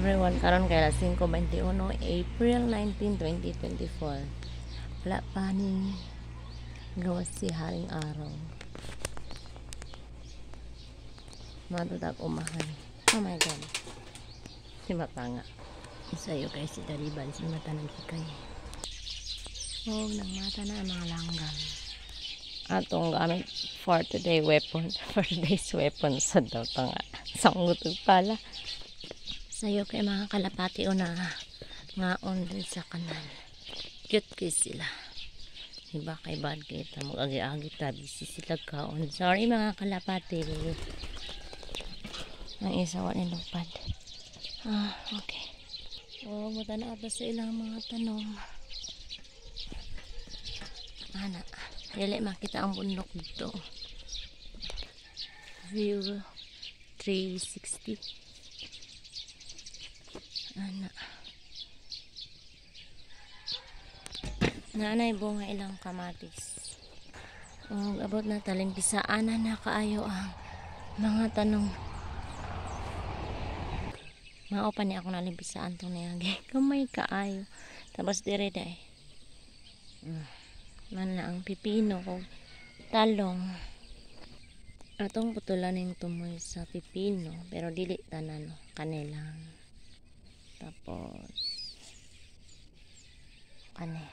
everyone, karon kay alas 5:21 April 19, 2024. Wala pa ni gawas si haring araw. Matutag umahan. Oh my god. Si Matanga. Isayo kay si Taliban, si mata ng hikay. Oh, nang mata na ang mga langgam. Atong gamit for today weapon. For today's weapon sa daw tanga. Sangot pala. Sayo kay mga kalapati una nga on din sa kanal. Cute kay sila. Iba kay bad kay ta mag-agi-agi ta busy sila kaon. Sorry mga kalapati. Ang isa wa ni lupad. Okay. Oh, mutana pa sa ilang mga tanom. Ana, dili makita ang bundok dito. View 360. Ana. Nanay bunga ilang kamatis. Oh, abot na talimpisaan na kaayo ang mga tanong. Mao pa ni ako nalimpisaan tong niyagi. Kamay kaayo. Tapos dire day. Man na ang pipino ko talong. Atong putulan ning tumoy sa pipino pero dili tanan kanilang. Tapos kani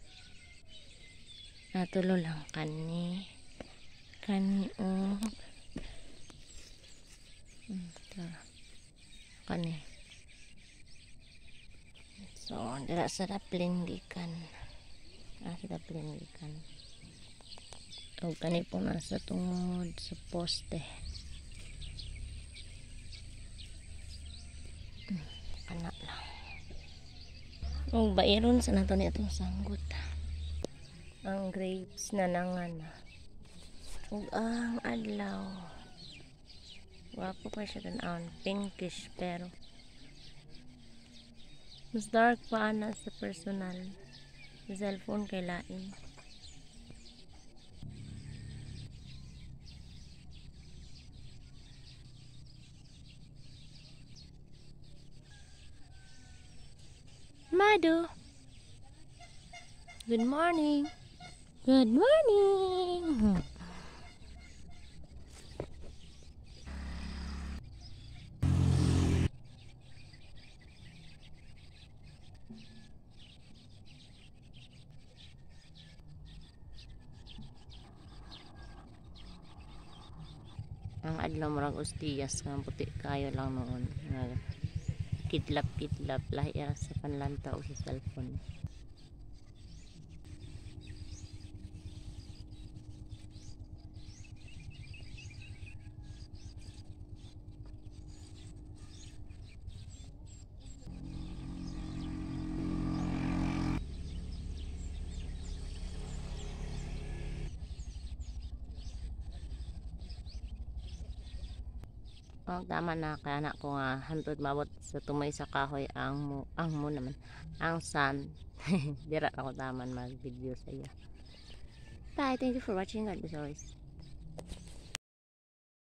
natulo lang kani kani so dira sa plingikan sa plingikan o kani po nasa tungod sa poste anak lang o bairon sa nato ni atong sanggot ang grapes na nangan ug ang adlaw wapo pa siya tanawon pinkish pero mas dark pa ana sa personal sa cellphone kay lain. Madu, good morning. Good morning. Ang adlaw murag ostiyas nga puti kayo lang noon. Kidlap lahi sa panlanta o sa cellphone. Oh, tama na kaya anak ko nga hantod mabot sa tumoy sa kahoy ang mo naman ang sun. Dira ako taman mag video sa iya. Bye, thank you for watching. God bless always.